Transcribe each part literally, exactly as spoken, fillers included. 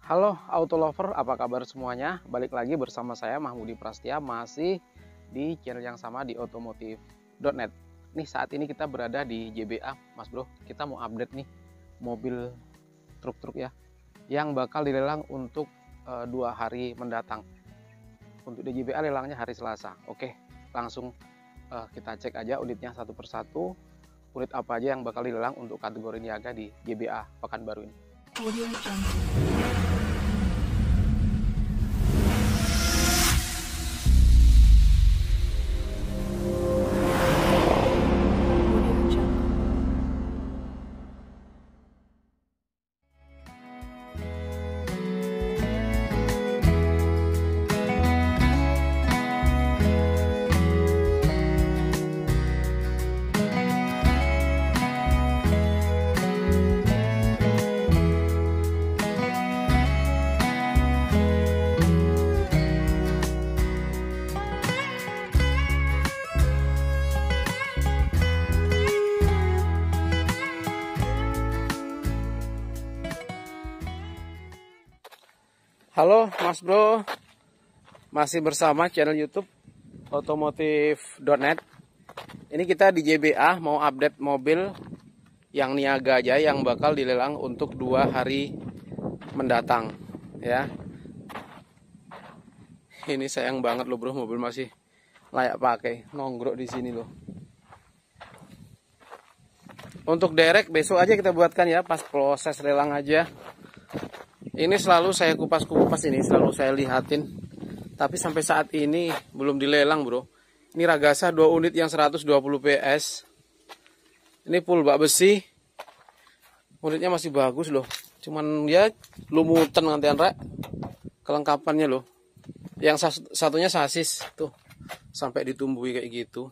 Halo Auto Lover, apa kabar semuanya? Balik lagi bersama saya Mahmudi Prastia, masih di channel yang sama di otomotif dot net. Nih saat ini kita berada di J B A, Mas Bro. Kita mau update nih mobil truk-truk ya, yang bakal dilelang untuk uh, dua hari mendatang. Untuk di J B A lelangnya hari Selasa. Oke, langsung uh, kita cek aja unitnya satu persatu. Unit apa aja yang bakal dilelang untuk kategori niaga di J B A Pekanbaru ini. Audio Jungle. Halo Mas Bro, masih bersama channel YouTube otomotif dot net. Ini kita di J B A mau update mobil yang niaga aja, yang bakal dilelang untuk dua hari mendatang ya. Ini sayang banget loh bro, mobil masih layak pakai, nongkrok di sini loh. Untuk derek besok aja kita buatkan ya, pas proses lelang aja. Ini selalu saya kupas-kupas, ini selalu saya lihatin. Tapi sampai saat ini belum dilelang bro. Ini Ragasa dua unit yang seratus dua puluh P S. Ini full bak besi. Unitnya masih bagus loh. Cuman ya lumutan ngantian rek. Kelengkapannya loh. Yang satunya sasis tuh. Sampai ditumbuhi kayak gitu.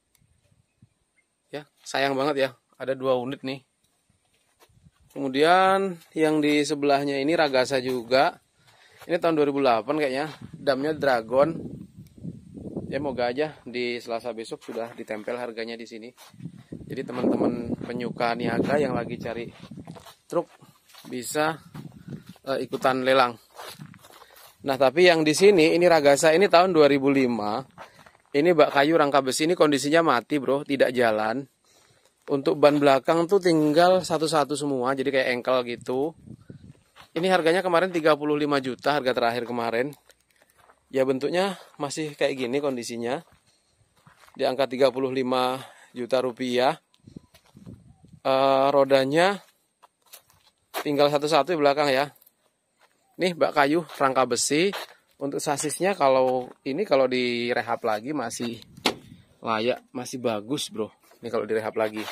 Ya, sayang banget ya. Ada dua unit nih. Kemudian yang di sebelahnya ini Ragasa juga. Ini tahun dua ribu delapan kayaknya. Damnya Dragon. Ya moga aja di Selasa besok sudah ditempel harganya di sini. Jadi teman-teman penyuka niaga yang lagi cari truk bisa uh, ikutan lelang. Nah, tapi yang di sini ini Ragasa ini tahun dua ribu lima. Ini bak kayu rangka besi, ini kondisinya mati, Bro, tidak jalan. Untuk ban belakang tuh tinggal satu-satu semua, jadi kayak engkel gitu. Ini harganya kemarin tiga puluh lima juta, harga terakhir kemarin. Ya bentuknya masih kayak gini kondisinya. Di angka tiga puluh lima juta rupiah. E, rodanya tinggal satu-satu di belakang ya. Nih bak kayu, rangka besi. Untuk sasisnya kalau ini kalau direhab lagi masih layak, masih bagus bro. Ini kalau direhab lagi.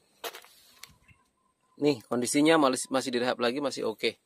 Nih kondisinya masih direhab lagi, masih oke.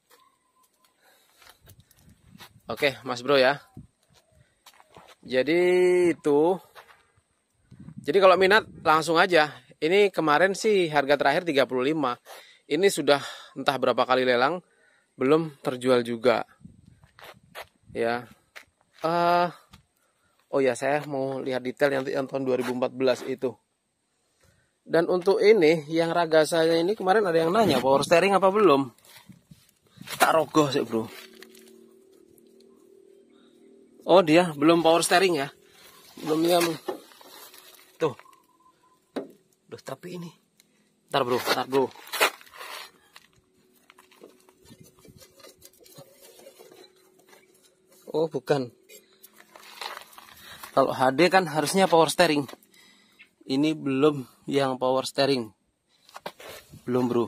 Oke mas bro ya. Jadi itu. Jadi kalau minat langsung aja. Ini kemarin sih harga terakhir tiga puluh lima. Ini sudah entah berapa kali lelang. Belum terjual juga. Ya. Uh, oh ya saya mau lihat detail yang, yang tahun dua ribu empat belas itu. Dan untuk ini yang Ragasa ini kemarin ada yang nanya power steering apa belum? Tak rogoh sih bro. Oh dia belum power steering ya? Belum ya. Tuh. Duh tapi ini. Ntar bro, ntar bro. Oh bukan. Kalau H D kan harusnya power steering. Ini belum yang power steering. Belum, bro.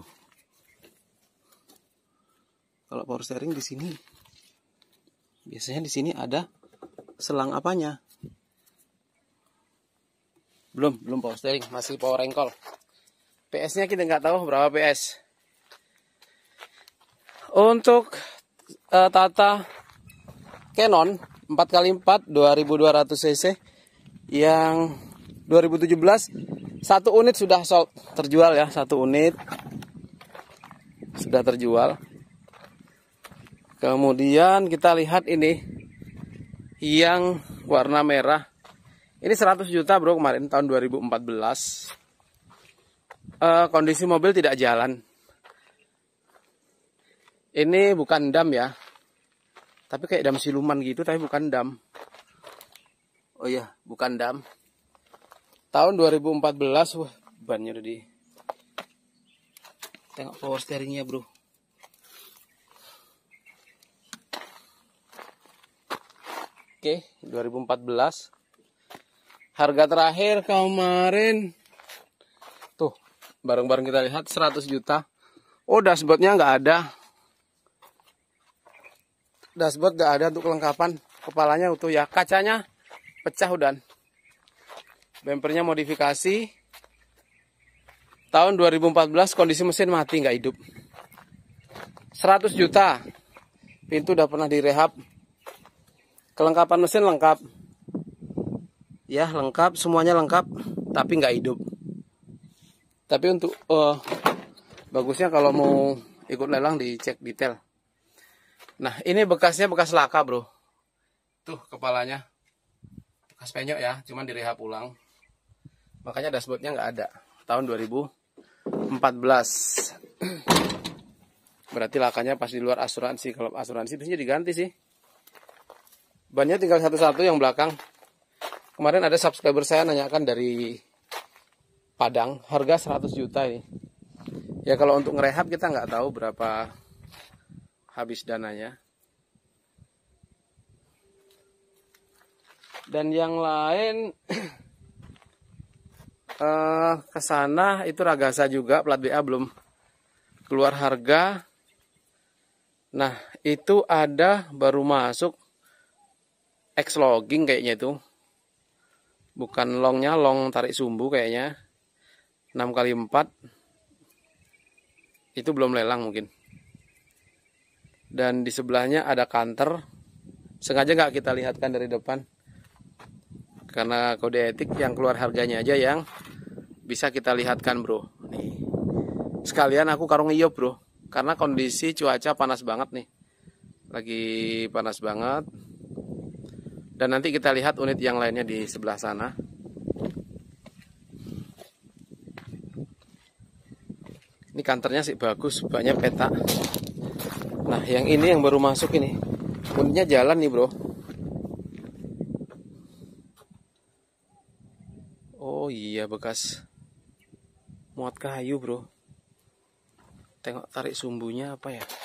Kalau power steering di sini biasanya di sini ada selang apanya. Belum, belum power steering, masih power engkol. P S-nya kita nggak tahu berapa P S. Untuk uh, Tata Canon empat kali empat dua ribu dua ratus cc yang dua ribu tujuh belas, satu unit sudah sold, terjual ya, satu unit sudah terjual. Kemudian kita lihat ini yang warna merah. Ini seratus juta bro kemarin tahun dua ribu empat belas. Uh, kondisi mobil tidak jalan. Ini bukan dam ya. Tapi kayak dam siluman gitu, tapi bukan dam. Oh iya, bukan dam. Tahun dua ribu empat belas, wah, bannya udah di. Tengok power steeringnya, bro. Oke, dua ribu empat belas. Harga terakhir kemarin. Tuh, bareng-bareng kita lihat seratus juta. Oh, dashboardnya nggak ada. Dashboard nggak ada untuk kelengkapan. Kepalanya utuh ya. Kacanya pecah udah. Bempernya modifikasi. Tahun dua ribu empat belas, kondisi mesin mati, nggak hidup. seratus juta. Pintu udah pernah direhab. Kelengkapan mesin lengkap. Ya, lengkap. Semuanya lengkap. Tapi nggak hidup. Tapi untuk uh, bagusnya kalau mau ikut lelang dicek detail. Nah, ini bekasnya bekas laka, bro. Tuh kepalanya. Bekas penyok ya. Cuman direhab ulang. Makanya dashboardnya nggak ada. Tahun dua ribu empat belas. Berarti lakanya pas di luar asuransi. Kalau asuransi biasanya diganti sih. Bannya tinggal satu-satu yang belakang. Kemarin ada subscriber saya nanyakan dari Padang, harga seratus juta ini. Ya kalau untuk ngerehab kita nggak tahu berapa habis dananya. Dan yang lain Uh, ke sana itu Ragasa juga, plat B A belum keluar harga. Nah, itu ada baru masuk X logging kayaknya itu. Bukan longnya, long tarik sumbu kayaknya. enam kali empat. Itu belum lelang mungkin. Dan di sebelahnya ada kanter. Sengaja nggak kita lihatkan dari depan. Karena kode etik yang keluar harganya aja yang bisa kita lihatkan, bro. Nih. Sekalian aku karung iop, bro. Karena kondisi cuaca panas banget nih. Lagi panas banget. Dan nanti kita lihat unit yang lainnya di sebelah sana. Ini kantornya sih bagus, banyak peta. Nah, yang ini yang baru masuk ini. Unitnya jalan nih, bro. Oh iya, bekas muat kayu, bro. Tengok tarik sumbunya apa ya?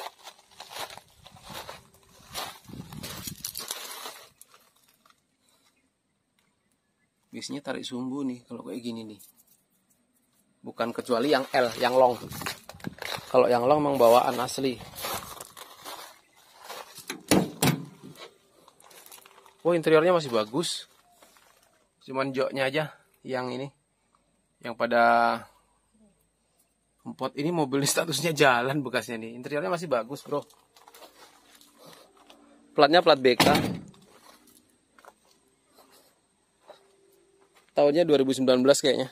Biasanya tarik sumbu nih kalau kayak gini nih. Bukan kecuali yang L, yang long. Kalau yang long memang bawaan asli. Oh, interiornya masih bagus. Cuman joknya aja yang ini, yang pada empot. Ini mobil statusnya jalan bekasnya nih. Interiornya masih bagus, bro. Platnya plat B K. Tahunnya dua ribu sembilan belas kayaknya.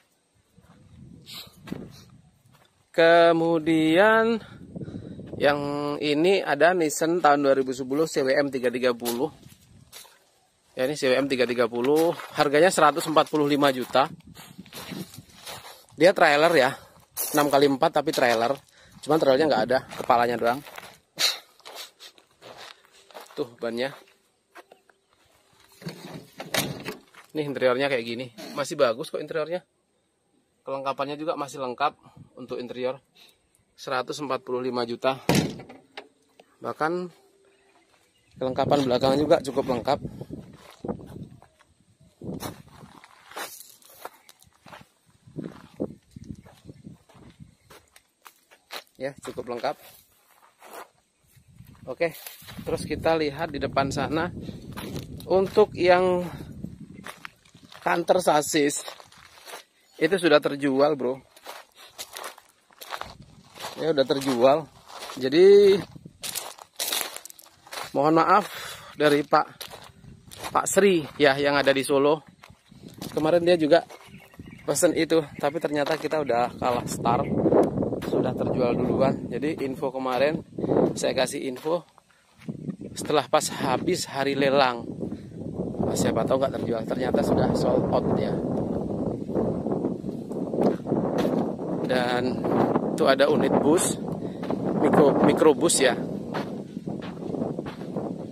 Kemudian yang ini ada Nissan tahun dua ribu sepuluh C W M tiga tiga nol. Ya, ini C W M tiga tiga nol, harganya seratus empat puluh lima juta. Dia trailer ya, enam kali empat tapi trailer. Cuman trailernya nggak ada, kepalanya doang. Tuh bannya. Nih interiornya kayak gini, masih bagus kok interiornya. Kelengkapannya juga masih lengkap untuk interior. seratus empat puluh lima juta. Bahkan kelengkapan belakang juga cukup lengkap. Ya, cukup lengkap. Oke, terus kita lihat di depan sana. Untuk yang kanter sasis itu sudah terjual, bro. Ya udah terjual. Jadi mohon maaf dari Pak Pak Sri ya yang ada di Solo. Kemarin dia juga pesen itu, tapi ternyata kita udah kalah start. Sudah terjual duluan. Jadi info kemarin saya kasih info setelah pas habis hari lelang. Siapa tahu nggak terjual, ternyata sudah sold out ya. Dan itu ada unit bus, mikro mikrobus ya.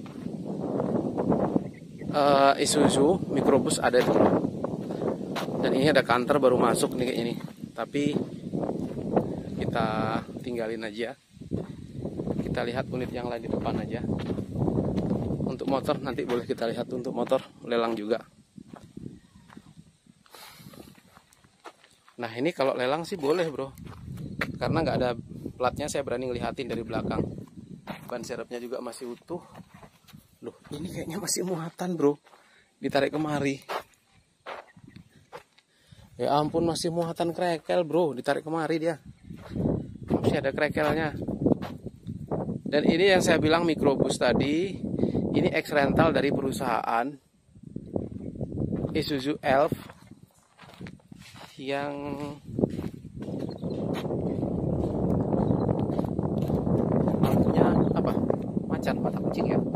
uh, Isuzu Microbus ada itu bro. Dan ini ada kantor baru masuk nih kayak ini. Tapi kita tinggalin aja. Kita lihat unit yang lain di depan aja. Untuk motor nanti boleh kita lihat, untuk motor lelang juga. Nah ini kalau lelang sih boleh bro, karena nggak ada platnya, saya berani ngelihatin dari belakang. Ban serepnya juga masih utuh. Loh ini kayaknya masih muatan bro, ditarik kemari. Ya ampun, masih muatan krekel bro, ditarik kemari dia. Masih ada krekelnya. Dan ini yang saya bilang Microbus tadi, ini ex rental dari perusahaan Isuzu Elf yang lampunya apa? Macan mata kucing ya.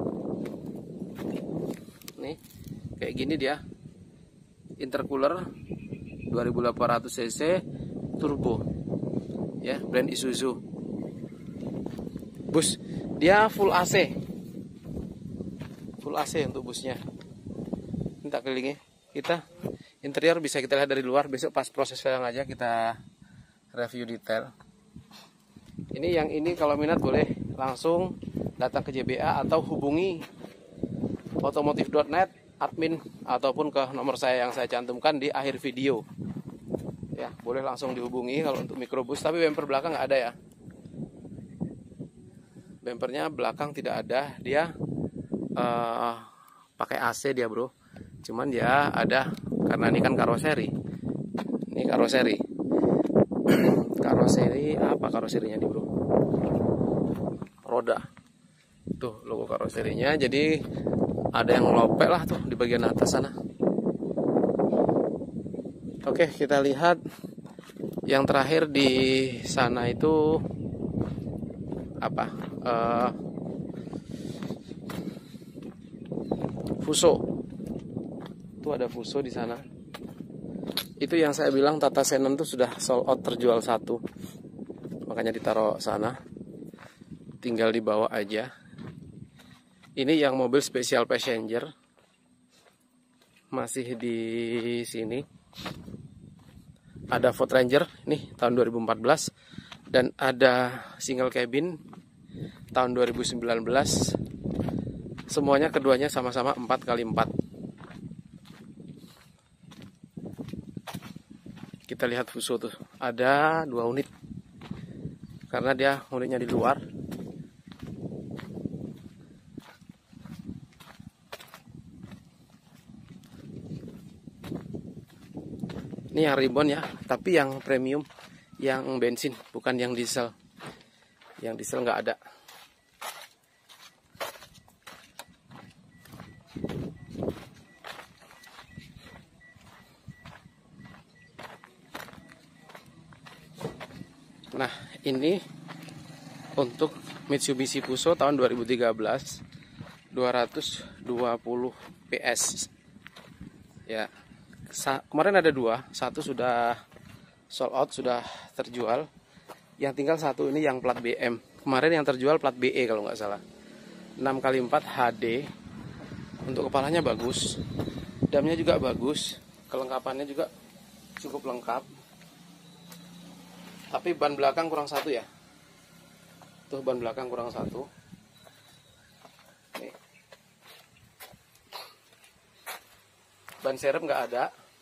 Nih, kayak gini dia. Intercooler dua ribu delapan ratus cc turbo. Ya, brand Isuzu. Bus dia full A C. Full A C untuk busnya. Minta kelilingnya. Kita interior bisa kita lihat dari luar. Besok pas proses lelang aja kita review detail. Ini yang ini kalau minat boleh langsung datang ke J B A atau hubungi otomotif dot net admin ataupun ke nomor saya yang saya cantumkan di akhir video. Ya, boleh langsung dihubungi kalau untuk Microbus, tapi bumper belakang nggak ada ya. Bumpernya belakang tidak ada, dia uh, pakai A C dia bro. Cuman dia ada, karena ini kan karoseri. Ini karoseri. Karoseri apa karoserinya nih bro? Roda. Tuh logo karoserinya. Jadi ada yang ngelopek lah tuh di bagian atas sana. Oke, kita lihat yang terakhir di sana itu apa? Uh, Fuso. Itu ada Fuso di sana. Itu yang saya bilang Tata Xenon itu sudah sold out, terjual satu. Makanya ditaruh sana. Tinggal dibawa aja. Ini yang mobil special passenger. Masih di sini. Ada Ford Ranger nih tahun dua ribu empat belas dan ada single cabin tahun dua ribu sembilan belas. Semuanya keduanya sama-sama empat kali empat. Kita lihat Fuso tuh, ada dua unit. Karena dia unitnya di luar. Ini yang ribbon ya, tapi yang premium, yang bensin, bukan yang diesel. Yang diesel nggak ada. Nah, ini untuk Mitsubishi Fuso tahun dua ribu tiga belas, dua ratus dua puluh P S. Ya. Kemarin ada dua, satu sudah sold out, sudah terjual. Yang tinggal satu ini yang plat B M. Kemarin yang terjual plat B E kalau nggak salah. enam kali empat H D. Untuk kepalanya bagus. Damnya juga bagus. Kelengkapannya juga cukup lengkap. Tapi ban belakang kurang satu ya. Tuh ban belakang kurang satu. Nih. Ban serep nggak ada.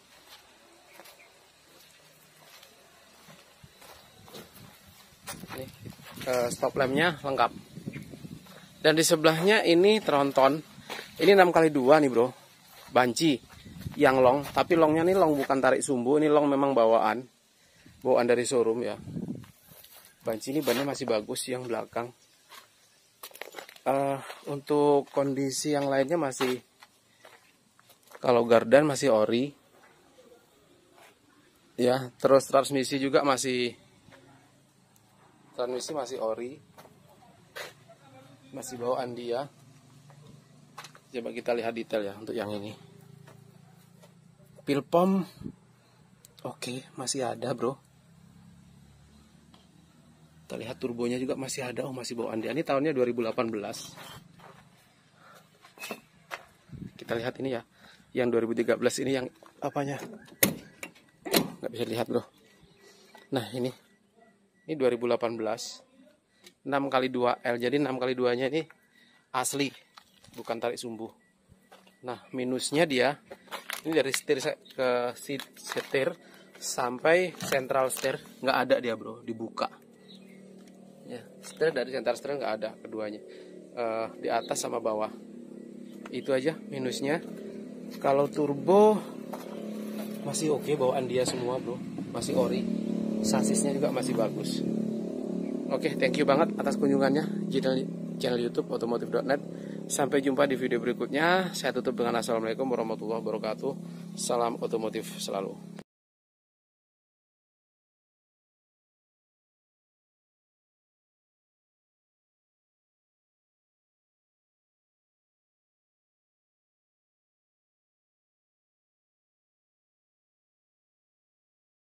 Nih, uh, stop lampnya lengkap. Dan di sebelahnya ini tronton. Ini enam kali dua nih bro. Banci yang long, tapi longnya nih long bukan tarik sumbu, ini long memang bawaan. Bawaan dari showroom ya. Banci ini bannya masih bagus yang belakang. Uh, untuk kondisi yang lainnya masih, kalau gardan masih ori. Ya, terus transmisi juga masih transmisi masih ori. Masih bawaan dia. Coba kita lihat detail ya untuk yang ini. Pil pom oke, masih ada, bro. Kita lihat turbonya juga masih ada, oh masih bawaan dia. Ini tahunnya dua ribu delapan belas. kita lihat ini ya, yang dua ribu tiga belas ini yang apanya nggak bisa dilihat bro. Nah ini ini dua ribu delapan belas enam kali dua L, jadi enam kali dua nya ini asli, bukan tarik sumbu. Nah minusnya dia ini dari setir ke setir sampai central setir nggak ada dia bro, dibuka ya. Setir dari central setir nggak ada keduanya, uh, di atas sama bawah. Itu aja minusnya. Kalau turbo masih oke, bawaan dia semua bro, masih ori, sasisnya juga masih bagus. Oke, thank you banget atas kunjungannya channel channel YouTube otomotif dot net. Sampai jumpa di video berikutnya. Saya tutup dengan assalamualaikum warahmatullahi wabarakatuh. Salam otomotif selalu.